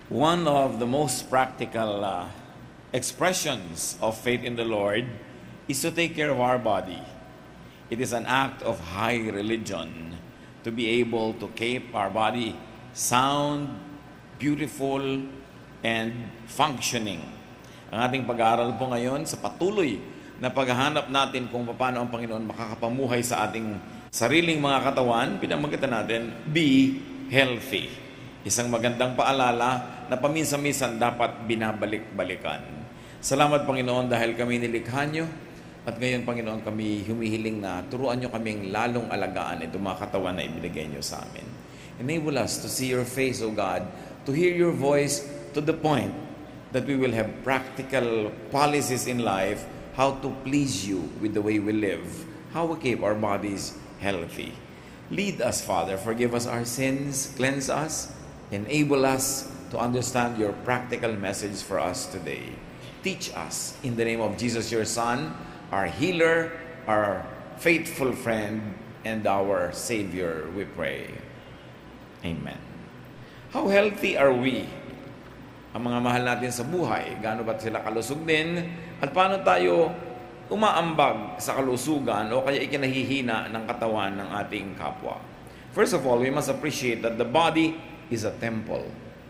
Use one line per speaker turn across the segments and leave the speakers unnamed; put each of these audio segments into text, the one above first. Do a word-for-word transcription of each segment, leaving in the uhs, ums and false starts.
One of the most practical uh, expressions of faith in the Lord is to take care of our body. It is an act of high religion to be able to keep our body sound, beautiful, and functioning. Ang ating pag-aaral po ngayon sa patuloy na paghahanap natin kung paano ang Panginoon makakapamuhay sa ating sariling mga katawan, pinamagitan natin, be healthy. Isang magandang paalala na paminsan-minsan dapat binabalik-balikan. Salamat, Panginoon, dahil kami nilikha nyo. At ngayon, Panginoon, kami humihiling na turuan nyo kaming lalong alagaan itong mga katawan na ibinigay nyo sa amin. Enable us to see your face, O God, to hear your voice to the point that we will have practical policies in life, how to please you with the way we live, how we keep our bodies healthy. Lead us, Father. Forgive us our sins. Cleanse us. Enable us to understand your practical message for us today. Teach us in the name of Jesus, your Son, our healer, our faithful friend, and our Savior, we pray. Amen. How healthy are we? Ang mga mahal natin sa buhay, gaano ba sila kalusog din? At paano tayo umaambag sa kalusugan o kaya ikinahihina ng katawan ng ating kapwa? First of all, we must appreciate that the body is a temple.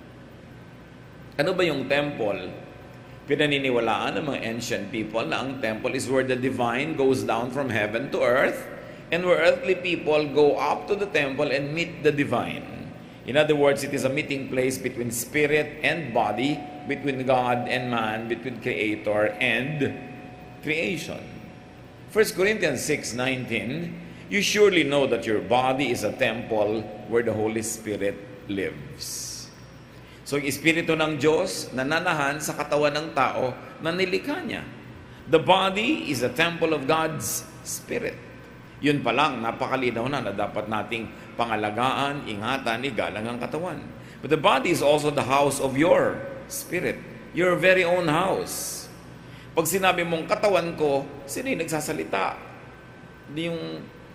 Ano ba yung temple? Pinaniniwalaan ng mga ancient people na ang temple is where the divine goes down from heaven to earth and where earthly people go up to the temple and meet the divine. In other words, it is a meeting place between spirit and body, between God and man, between Creator and creation. First Corinthians six nineteen, you surely know that your body is a temple where the Holy Spirit lives. So, yung Espiritu ng Diyos nananahan sa katawan ng tao na nilikha niya. The body is a temple of God's Spirit. Yun pa lang, napakalinaw na na dapat nating pangalagaan, ingatan, igalang ang katawan. But the body is also the house of your spirit, your very own house. Pag sinabi mong katawan ko, sino yung nagsasalita? Hindi yung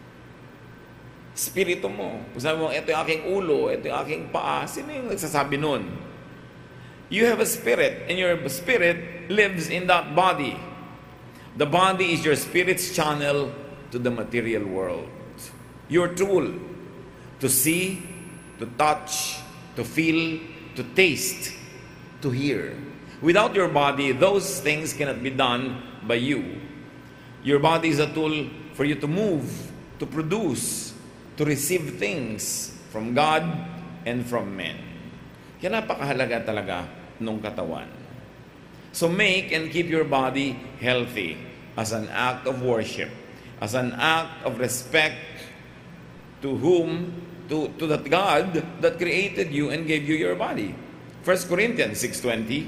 spirito mo. Pag sabi mo, ito yung aking ulo, ito yung aking paa, sino yung nagsasabi nun? You have a spirit, and your spirit lives in that body. The body is your spirit's channel to the material world. Your tool to see, to touch, to feel, to taste, to hear. Without your body, those things cannot be done by you. Your body is a tool for you to move, to produce, to receive things from God and from men. Kaya napakahalaga talaga nung katawan. So make and keep your body healthy as an act of worship, as an act of respect to whom, to, to that God that created you and gave you your body. First Corinthians six twenty,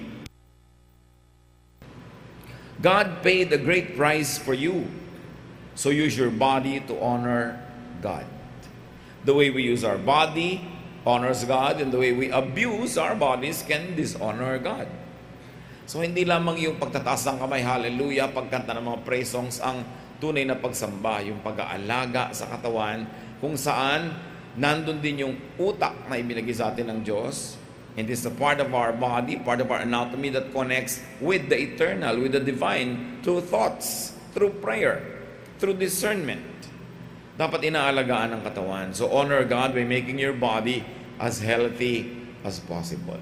God paid a great price for you, so use your body to honor God. The way we use our body honors God, and the way we abuse our bodies can dishonor God. So hindi lamang yung pagtataas ng kamay, hallelujah, pagkanta ng mga praise songs ang tunay na pagsamba, yung pag-aalaga sa katawan, kung saan nandun din yung utak na ibinigay sa atin ng Diyos. And this is a part of our body, part of our anatomy that connects with the eternal, with the divine, through thoughts, through prayer, through discernment. Dapat inaalagaan ng katawan. So honor God by making your body as healthy as possible.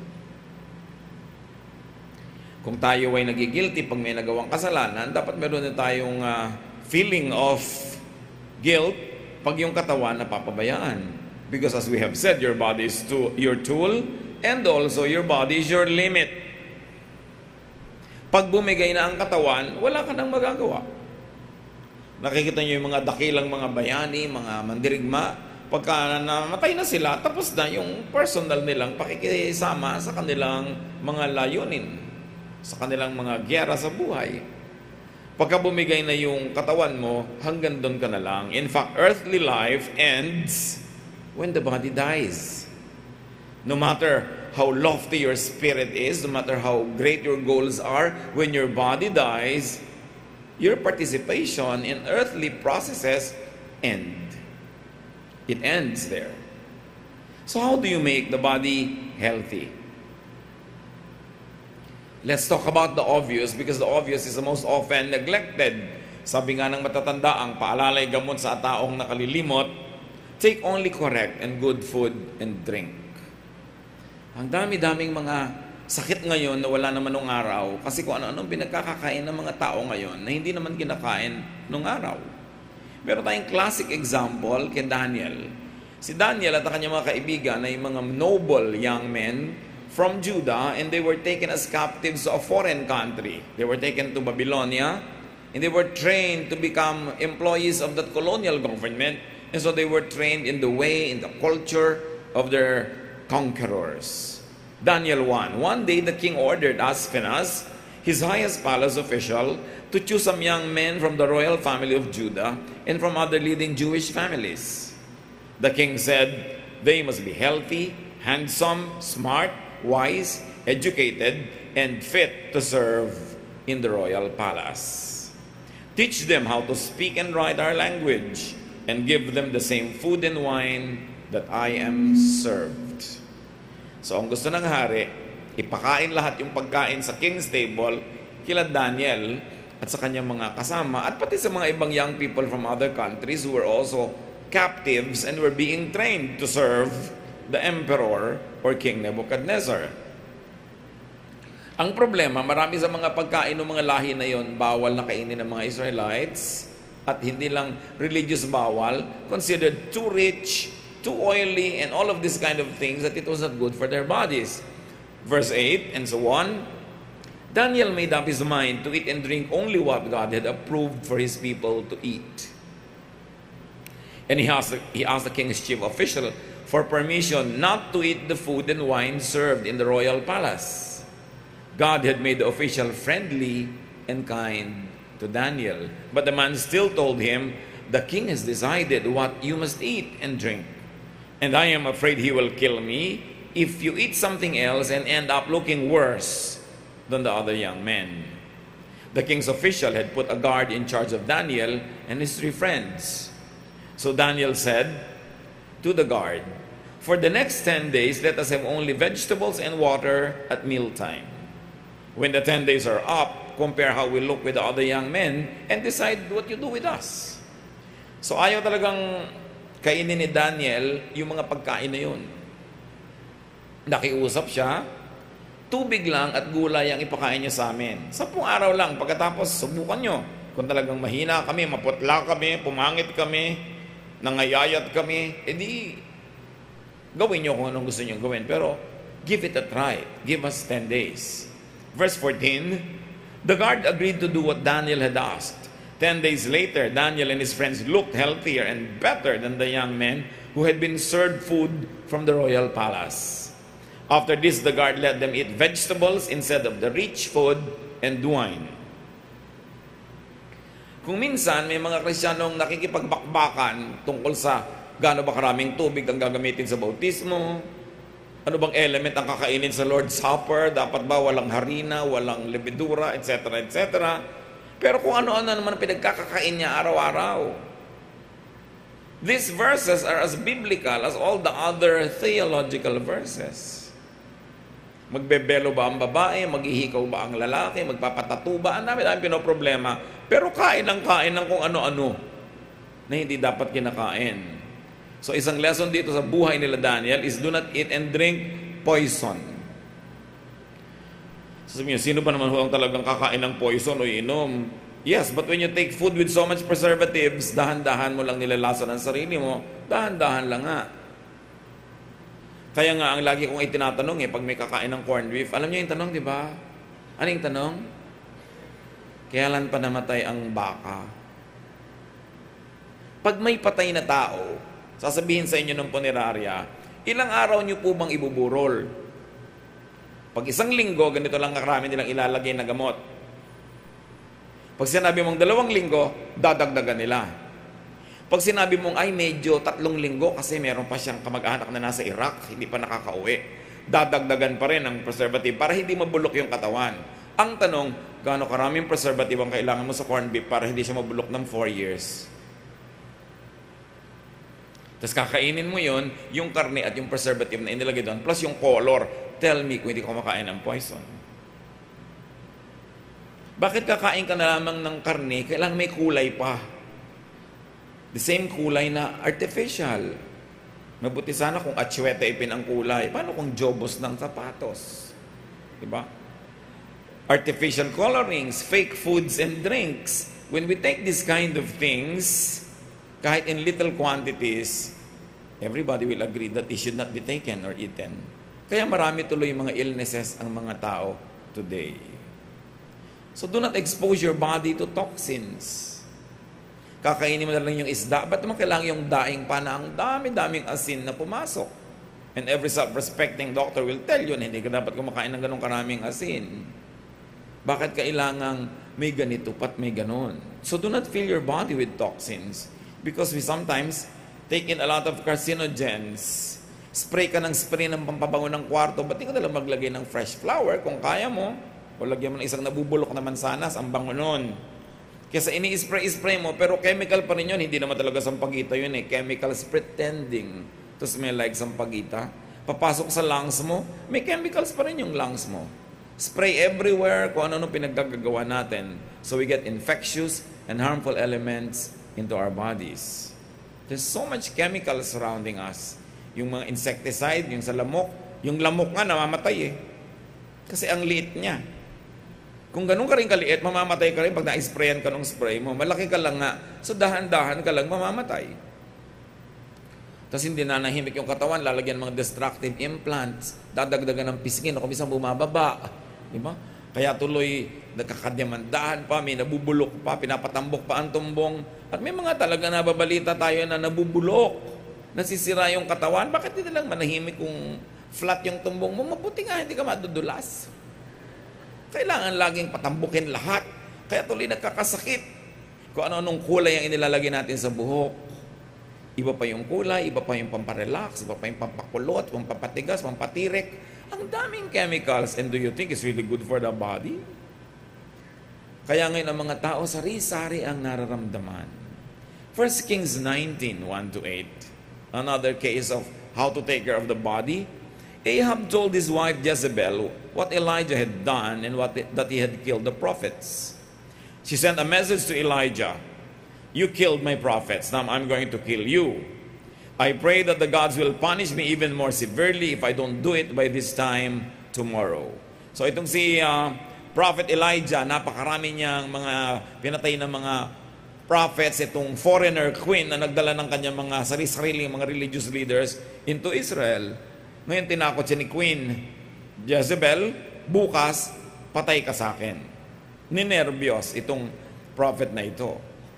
Kung tayo ay nagigilty pag may nagawang kasalanan, dapat meron na tayong uh, feeling of guilt pag yung katawan napapabayaan. Because as we have said, your body is to, your tool, and also your body is your limit. Pag bumigay na ang katawan, wala ka nang magagawa. Nakikita niyo yung mga dakilang mga bayani, mga mandirigma, pagka namatay na sila, tapos na yung personal nilang pakikisama sa kanilang mga layunin, sa kanilang mga gyera sa buhay. Pagka bumigay na yung katawan mo, hanggang doon ka na lang. In fact, earthly life ends when the body dies. No matter how lofty your spirit is, no matter how great your goals are, when your body dies, your participation in earthly processes end. It ends there. So how do you make the body healthy? Let's talk about the obvious because the obvious is the most often neglected. Sabi nga ng matatanda, ang paalalay gamot sa taong nakalilimot, take only correct and good food and drink. Ang dami-daming mga sakit ngayon na wala naman nung araw kasi kung ano-anong pinagkakakain ng mga tao ngayon na hindi naman kinakain nung araw. Meron tayong classic example kay Daniel. Si Daniel at ang kanyang mga kaibigan ay mga noble young men from Judah, and they were taken as captives to a foreign country. They were taken to Babylonia, and they were trained to become employees of that colonial government, and so they were trained in the way, in the culture of their conquerors. Daniel one. One day the king ordered Aspenaz, his highest palace official, to choose some young men from the royal family of Judah and from other leading Jewish families. The king said, they must be healthy, handsome, smart, wise, educated, and fit to serve in the royal palace. Teach them how to speak and write our language, and give them the same food and wine that I am served. So ang gusto ng hari, ipakain lahat yung pagkain sa king's table kila Daniel at sa kanyang mga kasama, at pati sa mga ibang young people from other countries who were also captives and were being trained to serve the emperor or King Nebuchadnezzar. Ang problema, marami sa mga pagkain ng mga lahi na yon bawal na kainin ng mga Israelites, at hindi lang religious bawal, considered too rich, too oily, and all of these kind of things that it was not good for their bodies. Verse eight, and so on, Daniel made up his mind to eat and drink only what God had approved for his people to eat. And he asked, he asked the king's chief official for permission not to eat the food and wine served in the royal palace. God had made the official friendly and kind to Daniel. But the man still told him, the king has decided what you must eat and drink. And I am afraid he will kill me if you eat something else and end up looking worse than the other young men. The king's official had put a guard in charge of Daniel and his three friends. So Daniel said to the guard, for the next ten days, let us have only vegetables and water at mealtime. When the ten days are up, compare how we look with the other young men and decide what you do with us. So ayaw talagang kainin ni Daniel yung mga pagkain na yun. Nakiusap siya, tubig lang at gulay ang ipakain niya sa amin. Sampung araw lang, pagkatapos subukan nyo. Kung talagang mahina kami, maputla kami, pumangit kami, nangayayat kami, edi gawin nyo kung anong gusto nyo gawin. Pero give it a try. Give us ten days. Verse fourteen, the guard agreed to do what Daniel had asked. Ten days later, Daniel and his friends looked healthier and better than the young men who had been served food from the royal palace. After this, the guard let them eat vegetables instead of the rich food and wine. Kung minsan may mga Kristiyanong nakikipagbakbakan tungkol sa gaano ba karaming tubig ang gagamitin sa bautismo, ano bang element ang kakainin sa Lord's Supper, dapat ba walang harina, walang lebedura, et cetera, et cetera. Pero kung ano-ano naman pinagkakakain niya araw-araw. These verses are as biblical as all the other theological verses. Magbebelo ba ang babae? Maghihikaw ba ang lalaki? Magpapatato ba? Ang dami-dami pinoproblema. Pero kain ng kain ng kung ano-ano na hindi dapat kinakain. So isang lesson dito sa buhay nila Daniel is do not eat and drink poison. So sabi niyo, sino ba naman ang talagang kakain ng poison o inom? Yes, but when you take food with so much preservatives, dahan-dahan mo lang nilalason ang sarili mo, dahan-dahan lang nga. Kaya nga, ang lagi kong itinatanong eh, pag may kakain ng corned beef, alam niyo yung tanong, di ba? Ano yung tanong? Kailan pa namatay ang baka? Pag may patay na tao, sasabihin sa inyo ng punerarya, ilang araw niyo po bang ibuburol? Pag isang linggo, ganito lang karami nilang ilalagay na gamot. Pag sinabi mong dalawang linggo, dadagdagan nila. Pag sinabi mong, ay medyo tatlong linggo kasi meron pa siyang kamag-anak na nasa Iraq, hindi pa nakakauwi, dadagdagan pa rin ang preservative para hindi mabulok yung katawan. Ang tanong, gaano karaming preservative ang kailangan mo sa corned beef para hindi siya mabulok ng four years? Tapos kakainin mo yun, yung karne at yung preservative na inilagay doon, plus yung color. Tell me kung hindi ko kumakain ng poison. Bakit kakain ka na lamang ng karne, kailangan may kulay pa? The same kulay na artificial. Mabuti sana kung atsuete ipin ang kulay. Paano kung jobos ng sapatos? Diba? Artificial colorings, fake foods and drinks. When we take this kind of things, kahit in little quantities, everybody will agree that it should not be taken or eaten. Kaya marami tuloy mga illnesses ang mga tao today. So do not expose your body to toxins. Kakainin mo na lang yung isda, ba't naman kailangan yung daing pa na ang dami-daming asin na pumasok? And every self-respecting doctor will tell you na hindi ka dapat kumakain ng ganong karaming asin. Bakit kailangang may ganito pat may ganon? So do not fill your body with toxins because we sometimes take in a lot of carcinogens. Spray ka ng spray ng pampabango ng kwarto, ba't di ka nalang maglagay ng fresh flower kung kaya mo? O lagyan mo ng isang nabubulok na mansanas, ang bango nun. Kesa ini-spray-spray mo, pero chemical pa rin yun. Hindi naman talaga sampagita yun eh. Chemicals pretending to smell like sampagita. Papasok sa lungs mo, may chemicals pa rin yung lungs mo. Spray everywhere kung ano-ano pinaggagawa natin. So we get infectious and harmful elements into our bodies. There's so much chemical surrounding us. Yung mga insecticide, yung sa lamok. Yung lamok nga namamatay eh. Kasi ang liit niya. Kung ganun ka rin kaliit, mamamatay ka rin pag na-sprayan ka ng spray mo. Malaki ka lang nga. So dahan-dahan ka lang mamamatay. Tapos hindi na nahimik yung katawan, lalagyan mga destructive implants, dadagdagan ng pisngin o kumisang bumababa. Diba? Kaya tuloy nagkakadyamandahan pa, may nabubulok pa, pinapatambok pa ang tumbong. At may mga talaga nababalita tayo na nabubulok, nasisira yung katawan. Bakit hindi lang manahimik kung flat yung tumbong mo? Mabuti nga, hindi ka madudulas. Kailangan laging patambukin lahat. Kaya tuloy nagkakasakit. Kung ano-anong kulay ang inilalagay natin sa buhok. Iba pa yung kulay, iba pa yung pamparelax, iba pa yung pampakulot, pampapatigas, pampatirik. Ang daming chemicals. And do you think it's really good for the body? Kaya ngayon ang mga tao sari-sari ang nararamdaman. First Kings nineteen, one to eight. Another case of how to take care of the body. Ahab told his wife Jezebel what Elijah had done and what that he had killed the prophets. She sent a message to Elijah, "You killed my prophets, now I'm going to kill you. I pray that the gods will punish me even more severely if I don't do it by this time tomorrow." So itong si uh, Prophet Elijah, napakarami niyang mga pinatay ng mga prophets, itong foreigner queen na nagdala ng kanyang mga sarili-sariling mga religious leaders into Israel. Ngayon tinakot siya ni Queen Jezebel, bukas, patay ka sa akin. Ninervyos itong prophet na ito.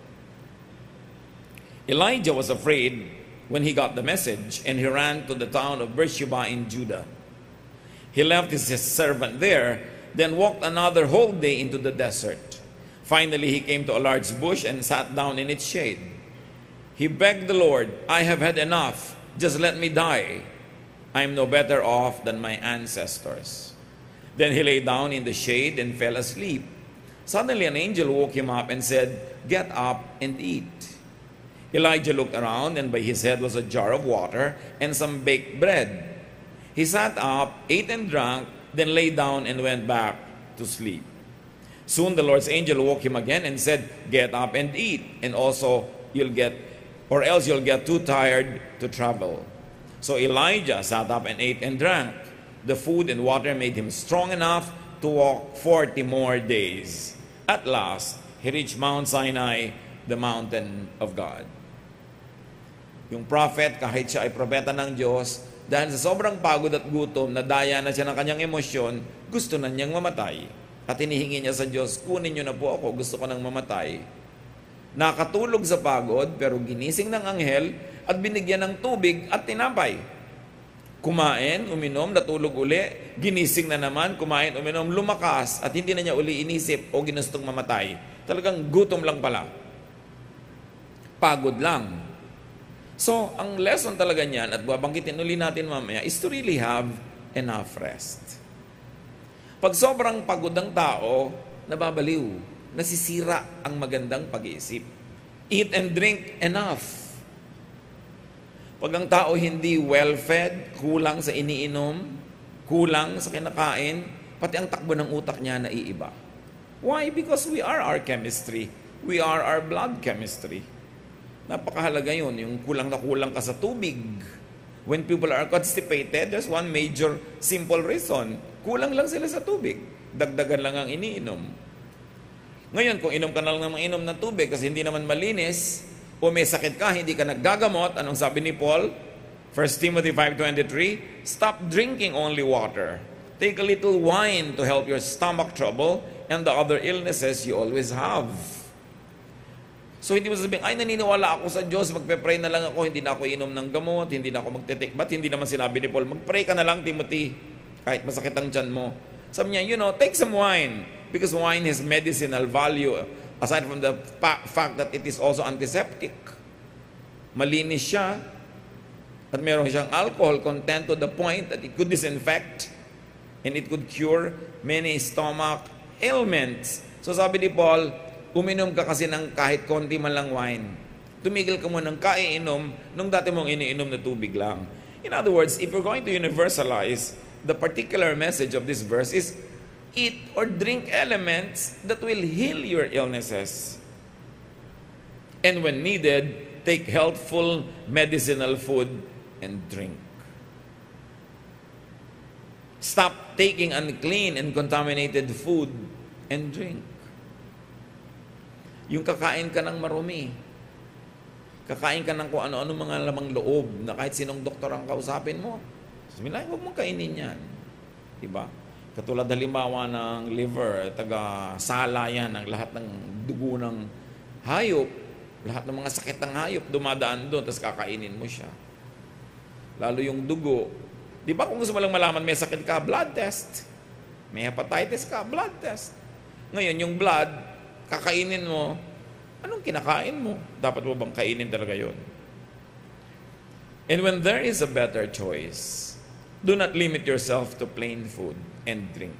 Elijah was afraid when he got the message and he ran to the town of Beersheba in Judah. He left his servant there, then walked another whole day into the desert. Finally, he came to a large bush and sat down in its shade. He begged the Lord, "I have had enough. Just let me die. I am no better off than my ancestors." Then he lay down in the shade and fell asleep. Suddenly an angel woke him up and said, "Get up and eat." Elijah looked around, and by his head was a jar of water and some baked bread. He sat up, ate and drank, then lay down and went back to sleep. Soon the Lord's angel woke him again and said, "Get up and eat, and also you'll get, or else you'll get too tired to travel." So Elijah sat up and ate and drank. The food and water made him strong enough to walk forty more days. At last, he reached Mount Sinai, the mountain of God. Yung prophet, kahit siya ay propeta ng Diyos, dahil sa sobrang pagod at gutom, nadaya na siya ng kanyang emosyon, gusto na niyang mamatay. At hinihingi niya sa Diyos, "Kunin niyo na po ako, gusto ko nang mamatay." Nakatulog sa pagod, pero ginising ng anghel at binigyan ng tubig at tinapay. Kumain, uminom, natulog uli, ginising na naman, kumain, uminom, lumakas, at hindi na niya uli inisip o ginustong mamatay. Talagang gutom lang pala. Pagod lang. So, ang lesson talaga niyan, at babanggitin uli natin mamaya, is to really have enough rest. Pag sobrang pagod ng tao, nababaliw, nasisira ang magandang pag-iisip. Eat and drink enough. Pag ang tao hindi well-fed, kulang sa iniinom, kulang sa kinakain, pati ang takbo ng utak niya naiiba. Why? Because we are our chemistry. We are our blood chemistry. Napakahalaga yun, yung kulang na kulang ka sa tubig. When people are constipated, there's one major simple reason. Kulang lang sila sa tubig. Dagdagan lang ang iniinom. Ngayon, kung inom ka na lang ng inom ng tubig kasi hindi naman malinis, o may sakit ka, hindi ka naggagamot, anong sabi ni Paul? First Timothy five twenty-three, stop drinking only water. Take a little wine to help your stomach trouble and the other illnesses you always have. So hindi mo sabihin, ay naniniwala ako sa Diyos, magpe-pray na lang ako, hindi na ako inom ng gamot, hindi na ako magte-take. Ba't hindi naman sinabi ni Paul, mag-pray ka na lang, Timothy, kahit masakit ang tiyan mo. Sabi niya, you know, take some wine, because wine has medicinal value, aside from the fa- fact that it is also antiseptic. Malinis siya, at meron siyang alcohol content to the point that it could disinfect and it could cure many stomach ailments. So sabi ni Paul, uminom ka kasi ng kahit konti man lang wine. Tumigil ka muna ng kaiinom nung dati mong iniinom na tubig lang. In other words, if you're going to universalize, the particular message of this verse is, eat or drink elements that will heal your illnesses. And when needed, take healthful medicinal food and drink. Stop taking unclean and contaminated food and drink. Yung kakain ka ng marumi, kakain ka ng kung ano-ano mga lamang loob na kahit sinong doktor ang kausapin mo, sabihin lang, huwag mong kainin yan. Diba? Katulad halimbawa ng liver, taga-sala yan, ang lahat ng dugo ng hayop, lahat ng mga sakit ng hayop, dumadaan doon, tapos kakainin mo siya. Lalo yung dugo. Di ba kung gusto mo lang malaman may sakit ka, blood test. May hepatitis ka, blood test. Ngayon, yung blood, kakainin mo, anong kinakain mo? Dapat mo bang kainin talaga yun? And when there is a better choice, do not limit yourself to plain food and drink.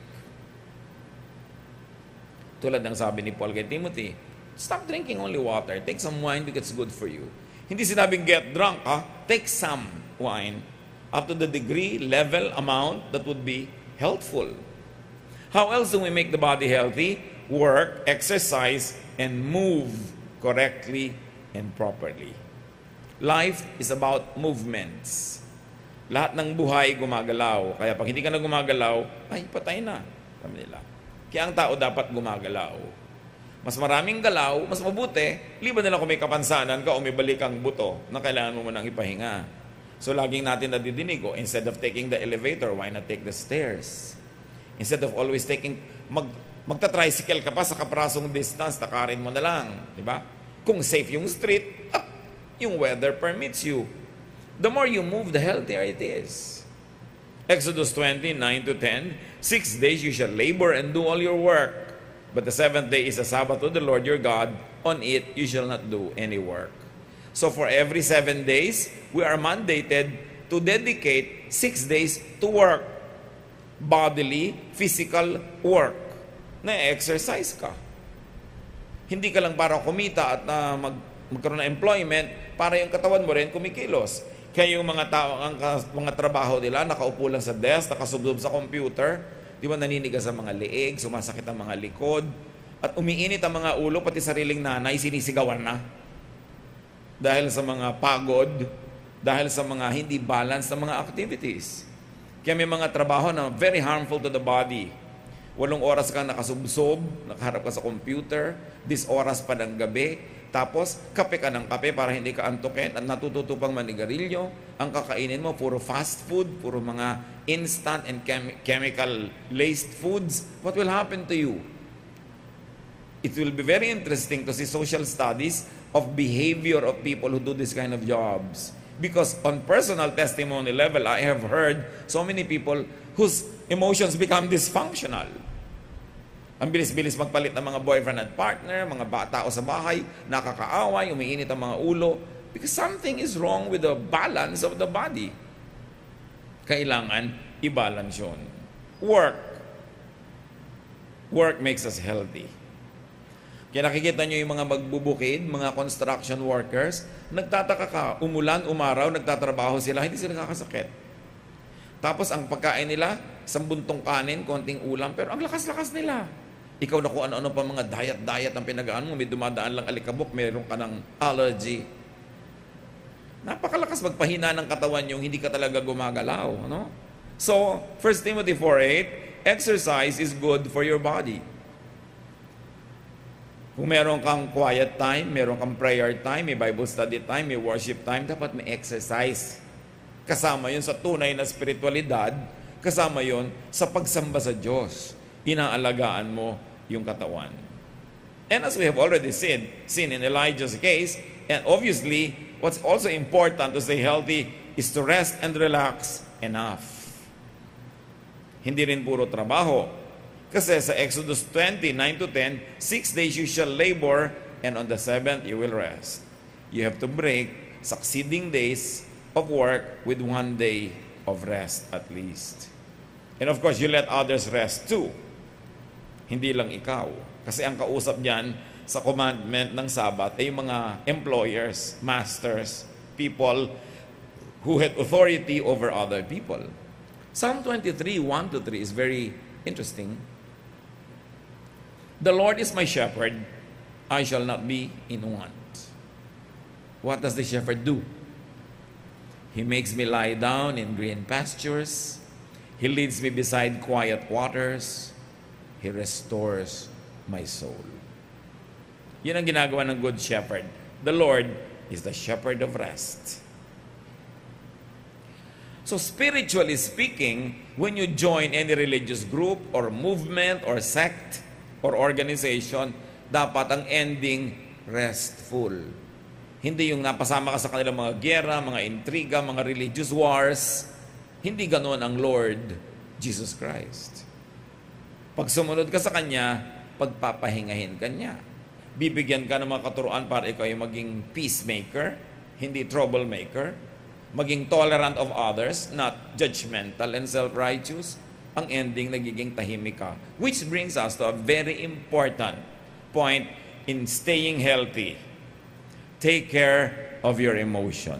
Tulad ng sabi ni Paul kay Timothy, stop drinking only water. Take some wine because it's good for you. Hindi sinabing get drunk, ha? Take some wine up to the degree, level, amount that would be helpful. How else do we make the body healthy? Work, exercise, and move correctly and properly. Life is about movements. Lahat ng buhay gumagalaw. Kaya pag hindi ka na gumagalaw, ay patay na. Sabi nila. Kaya ang tao dapat gumagalaw. Mas maraming galaw, mas mabuti, liban nila kung may kapansanan ka o may balik ang buto na kailangan mo munang ipahinga. So laging natin nadidinig, oh, instead of taking the elevator, why not take the stairs? Instead of always taking, mag, magta-tricycle ka pa sa kaprasong distance, takarin mo na lang. Diba? Kung safe yung street, ah, yung weather permits you. The more you move, the healthier it is. Exodus twenty, nine to ten, six days you shall labor and do all your work. But the seventh day is a Sabbath to the Lord your God. On it you shall not do any work. So for every seven days, we are mandated to dedicate six days to work. Bodily, physical work. Na-exercise ka. Hindi ka lang para kumita at uh, mag, magkaroon ng employment, para yung katawan mo rin kumikilos. Kaya yung mga tao, ang mga trabaho nila, nakaupo lang sa desk, nakasubsob sa computer, di ba naninigas ang mga leeg, sumasakit ang mga likod, at umiinit ang mga ulo, pati sariling nanay, sinisigawan na. Dahil sa mga pagod, dahil sa mga hindi balance na mga activities. Kaya may mga trabaho na very harmful to the body. Walong oras kang nakasubsob, nakaharap ka sa computer, this oras pa ng gabi, tapos kape ka ng kape para hindi ka antukin at natututupang manigarilyo. Ang kakainin mo, puro fast food, puro mga instant and chem- chemical-laced foods. What will happen to you? It will be very interesting to see social studies of behavior of people who do this kind of jobs. Because on personal testimony level, I have heard so many people whose emotions become dysfunctional. Ang bilis-bilis magpalit ng mga boyfriend at partner, mga bata o sa bahay, nakakaaway, umiinit ang mga ulo, because something is wrong with the balance of the body. Kailangan i-balance yun. Work. Work makes us healthy. Kaya nakikita nyo yung mga magbubukid, mga construction workers, nagtataka ka, umulan, umaraw, nagtatrabaho sila, hindi sila nakakasakit. Tapos ang pagkain nila, isang buntong kanin, konting ulam, pero ang lakas-lakas nila. Ikaw na kung ano-ano pa mga diet-diet ang pinagaan mo, may dumadaan lang alikabok, mayroon ka ng allergy. Napakalakas magpahina ng katawan yung hindi ka talaga gumagalaw. No? So, First Timothy four eight, exercise is good for your body. Kung meron kang quiet time, meron kang prayer time, may Bible study time, may worship time, dapat may exercise. Kasama yun sa tunay na spiritualidad, kasama yun sa pagsamba sa Diyos. Inaalagaan mo yung katawan. And as we have already seen, seen in Elijah's case, and obviously, what's also important to stay healthy is to rest and relax enough. Hindi rin puro trabaho. Kasi sa Exodus twenty, nine to ten, six days you shall labor, and on the seventh you will rest. You have to break succeeding days of work with one day of rest at least. And of course, you let others rest too. Hindi lang ikaw. Kasi ang kausap niyan sa commandment ng Sabbath ay yung mga employers, masters, people who had authority over other people. Psalm twenty-three, one to three is very interesting. The Lord is my shepherd, I shall not be in want. What does the shepherd do? He makes me lie down in green pastures. He leads me beside quiet waters. He restores my soul. Yun ang ginagawa ng good shepherd. The Lord is the shepherd of rest. So spiritually speaking, when you join any religious group or movement or sect or organization, dapat ang ending restful. Hindi yung napasama ka sa kanilang mga giyera, mga intriga, mga religious wars. Hindi ganoon ang Lord Jesus Christ. Pag sumunod ka sa Kanya, pagpapahingahin ka niya. Bibigyan ka ng mga katuruan para ikaw ay maging peacemaker, hindi troublemaker, maging tolerant of others, not judgmental and self-righteous. Ang ending, nagiging tahimik ka. Which brings us to a very important point in staying healthy. Take care of your emotion.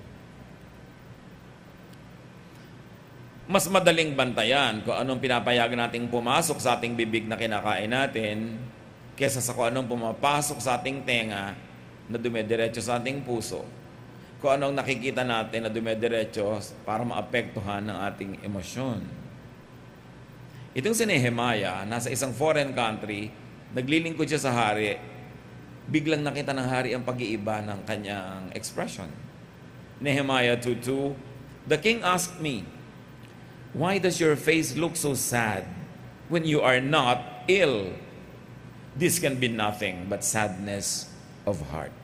Mas madaling bantayan kung anong pinapayagan nating pumasok sa ating bibig na kinakain natin kesa sa kung anong pumapasok sa ating tenga na dumediretso sa ating puso. Kung anong nakikita natin na dumediretso para maapektuhan ng ating emosyon. Itong si Nehemiah, nasa isang foreign country, naglilingkod siya sa hari, biglang nakita ng hari ang pag-iiba ng kanyang expression. Nehemiah two two, the king asked me, why does your face look so sad when you are not ill? This can be nothing but sadness of heart.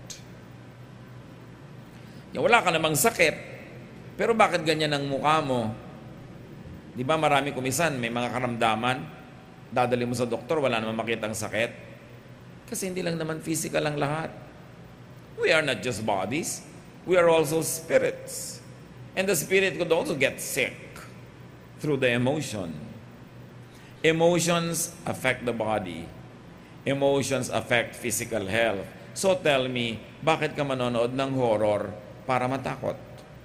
Wala ka namang sakit, pero bakit ganyan ang mukha mo? Di ba marami kumisan, may mga karamdaman, dadali mo sa doktor, wala namang makitang sakit. Kasi hindi lang naman physical ang lahat. We are not just bodies, we are also spirits. And the spirit could also get sick through the emotion. Emotions affect the body. Emotions affect physical health. So tell me, bakit ka manonood ng horror para matakot?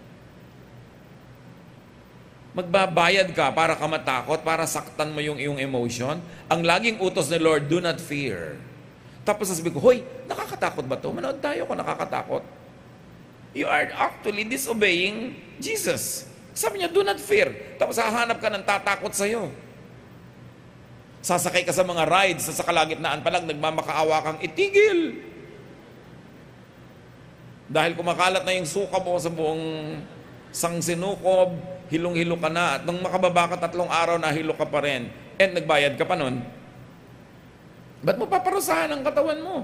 Magbabayad ka para ka matakot, para saktan mo yung iyong emotion. Ang laging utos ni Lord, do not fear. Tapos sasabihin ko, hoy, nakakatakot ba ito? Manood tayo kung nakakatakot. You are actually disobeying Jesus. Sabi niya, do not fear. Tapos hahanap ka ng tatakot sa'yo. Sasakay ka sa mga rides, sa kalagitnaan pa lang, nagmamakaawa kang itigil. Dahil kumakalat na yung suka mo sa buong sangsinukob, hilong-hilo ka na, at nung makababa ka tatlong araw, nahilo ka pa rin, and nagbayad ka pa nun, ba't mo paparusahan ang katawan mo?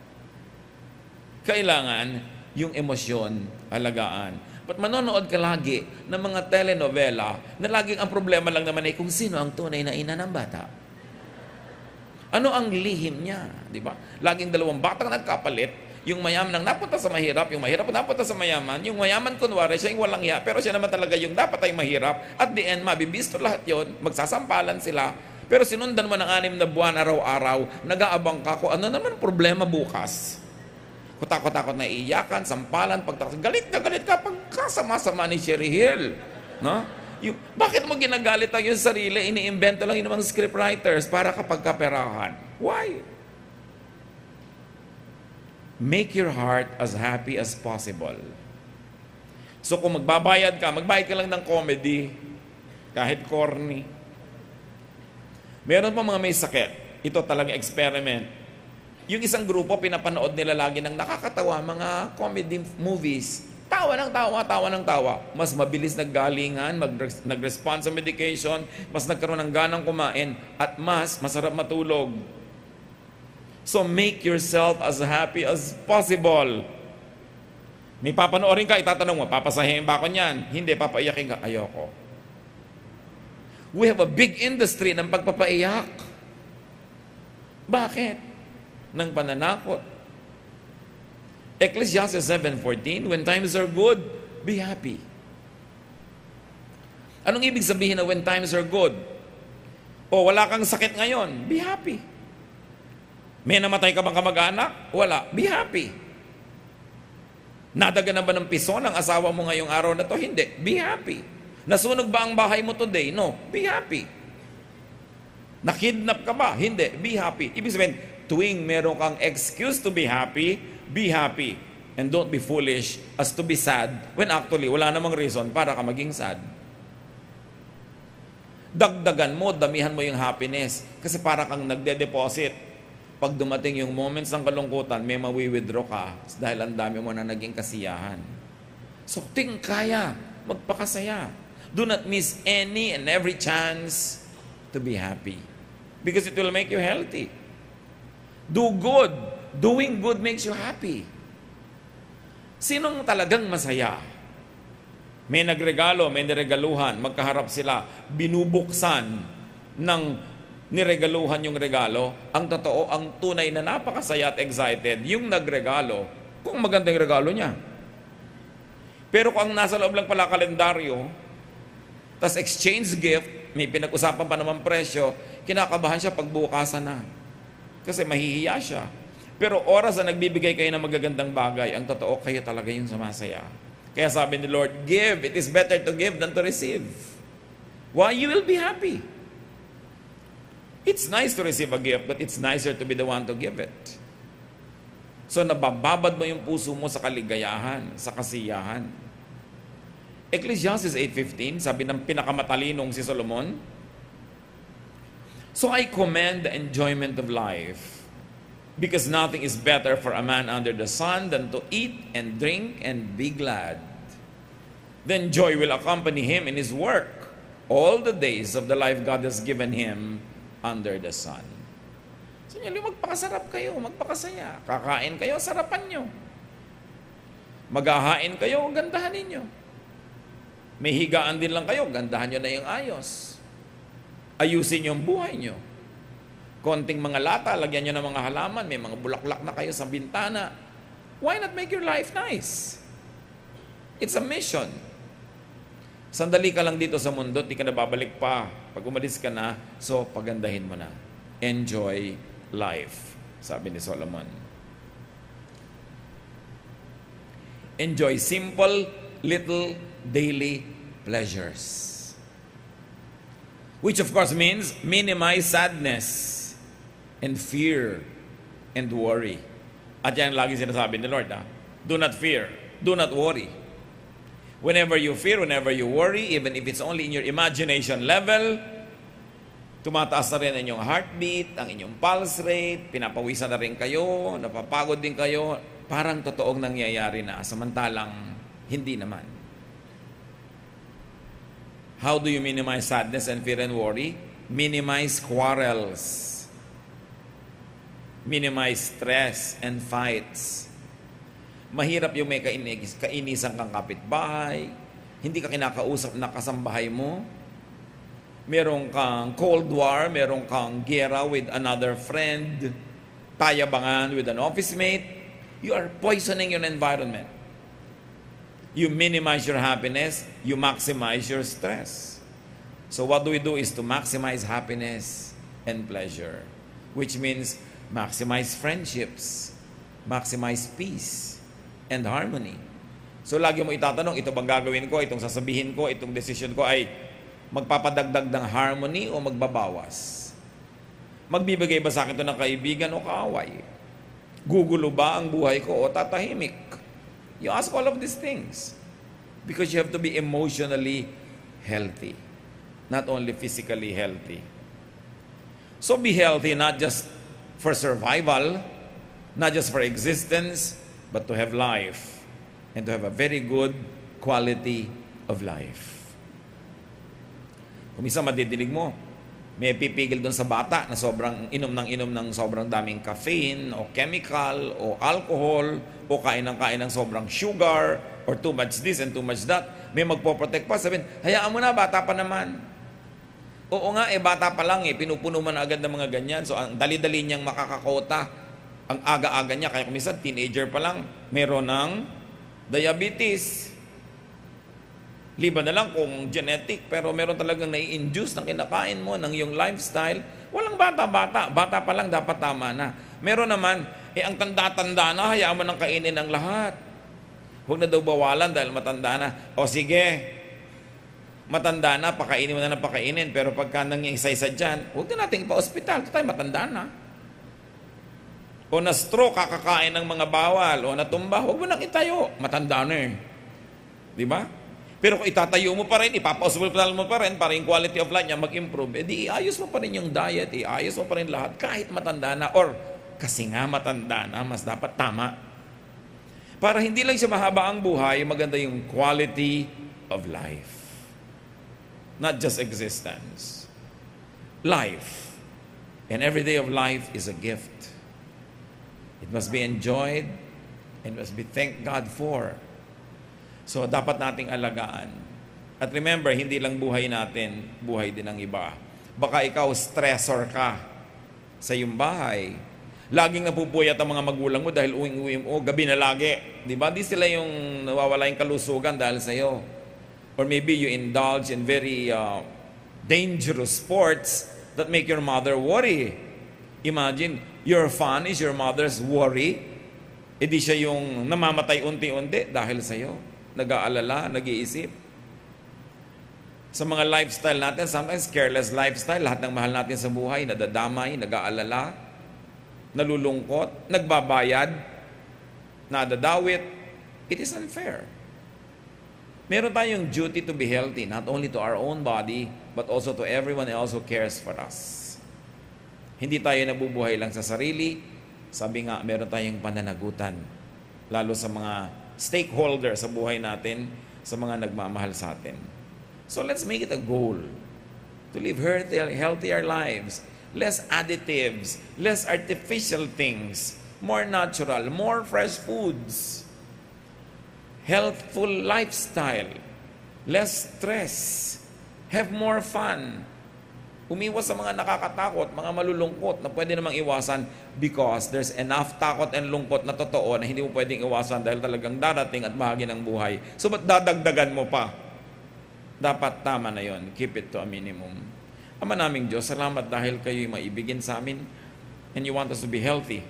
Kailangan yung emosyon, alagaan. Ba't manonood ka lagi ng mga telenovela na laging ang problema lang naman ay kung sino ang tunay na ina ng bata? Ano ang lihim niya? Di ba? Laging dalawang batang nagkapalit, yung mayaman ang napunta sa mahirap, yung mahirap ang napunta sa mayaman, yung mayaman kunwari siya yung walang hiya, pero siya naman talaga yung dapat ay mahirap. At the end, mabibisto lahat yon, magsasampalan sila. Pero sinundan mo ng anim na buwan, araw-araw, nag-aabang ka kung ano naman problema bukas. Kutakot-takot na iiyakan, sampalan, pagtakot. Galit na galit ka pagkasama-sama ni Sherry Hill. No? Yung, bakit mo ginagalit ang yung sarili? Iniimbento lang yung mga scriptwriters para kapag kaperahan. Why? Make your heart as happy as possible. So kung magbabayad ka, magbayad ka lang ng comedy, kahit corny. Meron pa mga may sakit. Ito talagang experiment. Yung isang grupo, pinapanood nila lagi ng nakakatawa, mga comedy movies. Tawa ng tawa, tawa ng tawa. Mas mabilis naggalingan, mag nag-respond sa medication, mas nagkaroon ng ganang kumain, at mas masarap matulog. So make yourself as happy as possible. May papanoorin ka, itatanong mo, papasahin ba ako niyan? Hindi, papaiyakin ka. Ayoko. We have a big industry ng pagpapaiyak. Bakit? Ng pananakot. Ecclesiastes seven fourteen, when times are good, be happy. Anong ibig sabihin na when times are good? O wala kang sakit ngayon, be happy. May namatay ka bang kamag-anak? Wala, be happy. Nadaga na ba ng piso ng asawa mo ngayong araw na to? Hindi, be happy. Nasunog ba ang bahay mo today? No, be happy. Nakidnap ka ba? Hindi, be happy. Ibig sabihin, tuwing meron kang excuse to be happy, be happy. And don't be foolish as to be sad when actually wala namang reason para ka maging sad. Dagdagan mo, damihan mo yung happiness. Kasi para kang nagde-deposit. Pag dumating yung moments ng kalungkutan, may mawi-withdraw ka dahil ang dami mo na naging kasiyahan. So, ting kaya, magpakasaya. Do not miss any and every chance to be happy. Because it will make you healthy. Do good. Doing good makes you happy. Sinong talagang masaya? May nagregalo, may niregaluhan, magkaharap sila, binubuksan ng niregaluhan yung regalo. Ang totoo, ang tunay na napakasaya at excited, yung nagregalo, kung magandang regalo niya. Pero kung ang nasa loob lang pala kalendaryo, tas exchange gift, may pinag-usapan pa naman presyo, kinakabahan siya pagbukasan na. Kasi mahihiya siya. Pero oras na nagbibigay kayo ng magagandang bagay, ang totoo, kayo talaga yung sumasaya. Kaya sabi ni Lord, give. It is better to give than to receive. Why? You will be happy. It's nice to receive a gift, but it's nicer to be the one to give it. So nabababad mo yung puso mo sa kaligayahan, sa kasiyahan. Ecclesiastes eight fifteen, sabi ng pinakamatalinong si Solomon, so I commend the enjoyment of life, because nothing is better for a man under the sun than to eat and drink and be glad. Then joy will accompany him in his work all the days of the life God has given him under the sun. So nyo, magpakasarap kayo, magpakasaya. Kakain kayo, sarapan nyo. Maghahain kayo, gandahan ninyo. May higaan din lang kayo, gandahan nyo na yung ayos. Ayusin yung buhay nyo. Konting mga lata, lagyan nyo ng mga halaman, may mga bulaklak na kayo sa bintana. Why not make your life nice? It's a mission. Sandali ka lang dito sa mundo, di ka na babalik pa. Pag umalis ka na, so pagandahin mo na. Enjoy life, sabi ni Solomon. Enjoy simple, little, daily pleasures. Which of course means minimize sadness and fear and worry. At yan lagi sinasabi ni Lord, ha? Do not fear, do not worry. Whenever you fear, whenever you worry, even if it's only in your imagination level, tumataas na rin ang inyong heartbeat, ang inyong pulse rate, pinapawisan na rin kayo, napapagod din kayo, parang totoong nangyayari na, samantalang hindi naman. How do you minimize sadness and fear and worry? Minimize quarrels. Minimize stress and fights. Mahirap yung may kainis, kainisan kang kapitbahay, hindi ka kinakausap na kasambahay mo, merong kang cold war, merong kang gera with another friend, tayabangan with an office mate, you are poisoning your environment. You minimize your happiness, you maximize your stress. So what do we do is to maximize happiness and pleasure, which means maximize friendships, maximize peace and harmony. So lagi mo itatanong, ito bang gagawin ko, itong sasabihin ko, itong decision ko ay Magpapadagdag ng harmony o magbabawas? Magbibigay ba sa akin ito ng kaibigan o kaaway? Gugulo ba ang buhay ko o tatahimik? You ask all of these things because you have to be emotionally healthy, not only physically healthy. So be healthy not just for survival, not just for existence, but to have life and to have a very good quality of life. Kung minsan madidinig mo, may pipigil doon sa bata na sobrang inom ng inom ng sobrang daming caffeine o chemical o alcohol o kain ng kain ng sobrang sugar or too much this and too much that. May magpo-protect pa, sabihin, hayaan mo na, bata pa naman. Oo nga, eh bata pa lang eh, pinupuno man agad ng mga ganyan. So ang dali-dali niyang makakakota, ang aga-aga niya, kaya kumisan teenager pa lang, meron ng diabetes. Liban na lang kung genetic, pero meron talagang nai-induce ng kinakain mo, ng iyong lifestyle. Walang bata-bata. Bata pa lang, dapat tama na. Meron naman, eh ang tanda-tanda na, hayaan mo nang kainin ng lahat. Huwag na daw bawalan dahil matanda na. O sige, matanda na, pakainin mo na ng pakainin. Pero pagka nang isa-isa dyan, huwag na natin pa-hospital. Ito tayo, matanda na. O na-stroke, kakakain ng mga bawal. O natumba, huwag mo nang itayo. Matanda na eh. Di ba? Pero kung itatayo mo pa rin, ipapa-hospital mo pa rin para yung quality of life niya mag-improve, edi iayos mo pa rin yung diet, iayos mo pa rin lahat kahit matanda na. Or kasi nga matanda na, mas dapat tama. Para hindi lang siya mahaba ang buhay, maganda yung quality of life. Not just existence. Life. And every day of life is a gift. It must be enjoyed and must be thanked God for. So, dapat nating alagaan. At remember, hindi lang buhay natin, buhay din ng iba. Baka ikaw, stressor ka sa iyong bahay. Laging napupuyat ang mga magulang mo dahil uwing-uwing mo, gabi na lagi. Di ba? Di sila yung nawawala yung kalusugan dahil sa iyo. Or maybe you indulge in very uh, dangerous sports that make your mother worry. Imagine, your fun is your mother's worry. E di siya yung namamatay unti-unti dahil sa iyo. Nag-aalala, nag-iisip. Sa mga lifestyle natin, sometimes careless lifestyle, lahat ng mahal natin sa buhay, nadadamay, nag-aalala, nalulungkot, nagbabayad, nadadawit. It is unfair. Meron tayong duty to be healthy, not only to our own body, but also to everyone else who cares for us. Hindi tayo nabubuhay lang sa sarili. Sabi nga, meron tayong pananagutan, lalo sa mga stakeholder sa buhay natin, sa mga nagmamahal sa atin. So let's make it a goal to live healthier, healthier lives, less additives, less artificial things, more natural, more fresh foods, healthful lifestyle, less stress, have more fun. Umiwas sa mga nakakatakot, mga malulungkot na pwede namang iwasan because there's enough takot and lungkot na totoo na hindi mo pwedeng iwasan dahil talagang darating at bahagi ng buhay. So ba't dadagdagan mo pa? Dapat tama na yon. Keep it to a minimum. Ama naming Diyos, salamat dahil kayo'y maibigin sa amin and you want us to be healthy.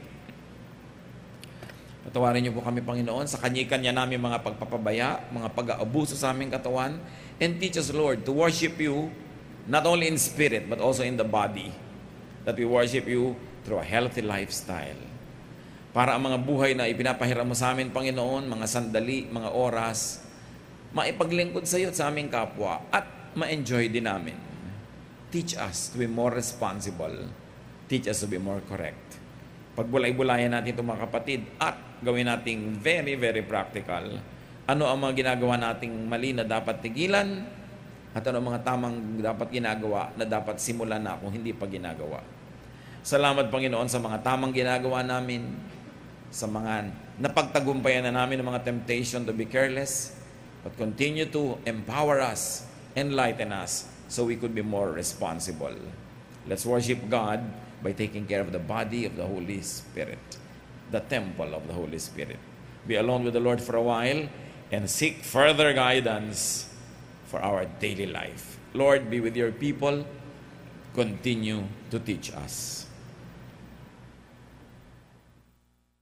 Patawarin niyo po kami, Panginoon, sa kanya-kanya namin mga pagpapabaya, mga pag-aabuso sa aming katawan, and teach us, Lord, to worship you not only in spirit, but also in the body. That we worship you through a healthy lifestyle. Para ang mga buhay na ipinapahiram mo sa amin, Panginoon, mga sandali, mga oras, maipaglingkod sa iyo at sa aming kapwa, at ma-enjoy din namin. Teach us to be more responsible. Teach us to be more correct. Pagbulay-bulayan natin itong mga kapatid, at gawin nating very, very practical. Ano ang mga ginagawa nating mali na dapat tigilan, at ano ang mga tamang dapat ginagawa na dapat simulan na kung hindi pa ginagawa. Salamat, Panginoon, sa mga tamang ginagawa namin, sa mga napagtagumpayan na namin ng mga temptation to be careless, but continue to empower us, enlighten us, so we could be more responsible. Let's worship God by taking care of the body of the Holy Spirit, the temple of the Holy Spirit. Be alone with the Lord for a while and seek further guidance for our daily life. Lord, be with your people. Continue to teach us.